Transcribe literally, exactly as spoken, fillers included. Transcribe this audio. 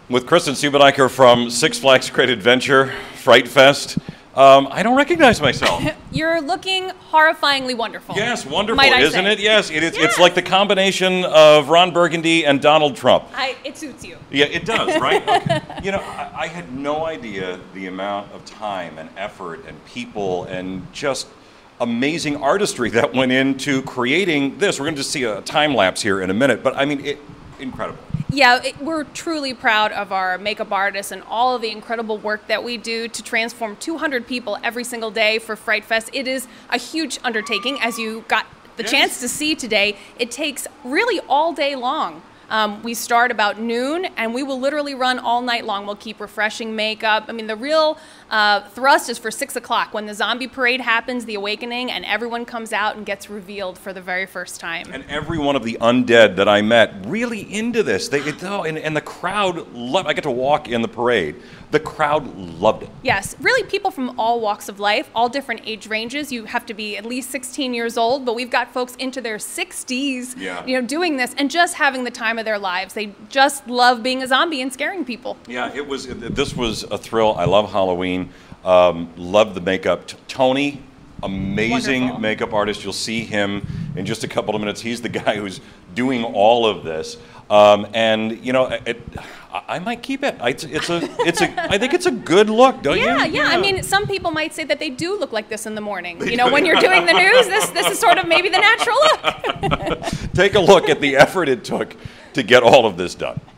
with Kristen Subenecker from Six Flags Great Adventure, Fright Fest. Um, I don't recognize myself. You're looking horrifyingly wonderful. Yes, wonderful, might I isn't say. it? Yes, it is. Yeah. It's like the combination of Ron Burgundy and Donald Trump. I, it suits you. Yeah, it does, right? Okay. You know, I, I had no idea the amount of time and effort and people and just amazing artistry that went into creating this. We're going to just see a time lapse here in a minute, but I mean, it, incredible. Yeah, it, we're truly proud of our makeup artists and all of the incredible work that we do to transform two hundred people every single day for Fright Fest. It is a huge undertaking, as you got the Yes. chance to see today. It takes really all day long. Um, we start about noon, and we will literally run all night long. We'll keep refreshing makeup. I mean, the real uh, thrust is for six o'clock when the zombie parade happens, the awakening, and everyone comes out and gets revealed for the very first time. And every one of the undead that I met really into this. They, it, oh, and, and the crowd loved. I got to walk in the parade. The crowd loved it. Yes, really people from all walks of life, all different age ranges. You have to be at least sixteen years old, but we've got folks into their sixties, Yeah. you know, doing this and just having the time of their lives. They just love being a zombie and scaring people. Yeah, it was. This was a thrill. I love Halloween. Um, love the makeup. T- Tony, amazing Wonderful. makeup artist. You'll see him in just a couple of minutes. He's the guy who's doing all of this. Um, and you know, it, I, I might keep it. I, it's, it's a, it's a. I think it's a good look, don't Yeah, you? yeah. I mean, some people might say that they do look like this in the morning. You know, when you're doing the news, this this is sort of maybe the natural look. Take a look at the effort it took to get all of this done.